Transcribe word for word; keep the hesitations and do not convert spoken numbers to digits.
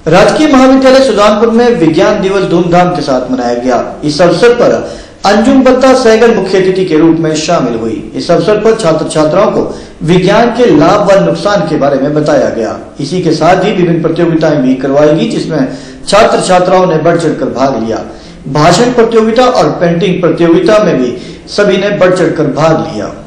राजकीय महाविद्यालय सुजानपुर में विज्ञान दिवस धूमधाम के साथ मनाया गया। इस अवसर पर अंजुम बत्ता सहगल मुख्य अतिथि के रूप में शामिल हुई। इस अवसर पर छात्र छात्राओं को विज्ञान के लाभ व नुकसान के बारे में बताया गया। इसी के साथ ही विभिन्न प्रतियोगिताएं भी करवाई गई, जिसमें छात्र छात्राओं ने बढ़ चढ़कर भाग लिया। भाषण प्रतियोगिता और पेंटिंग प्रतियोगिता में भी सभी ने बढ़ चढ़कर भाग लिया।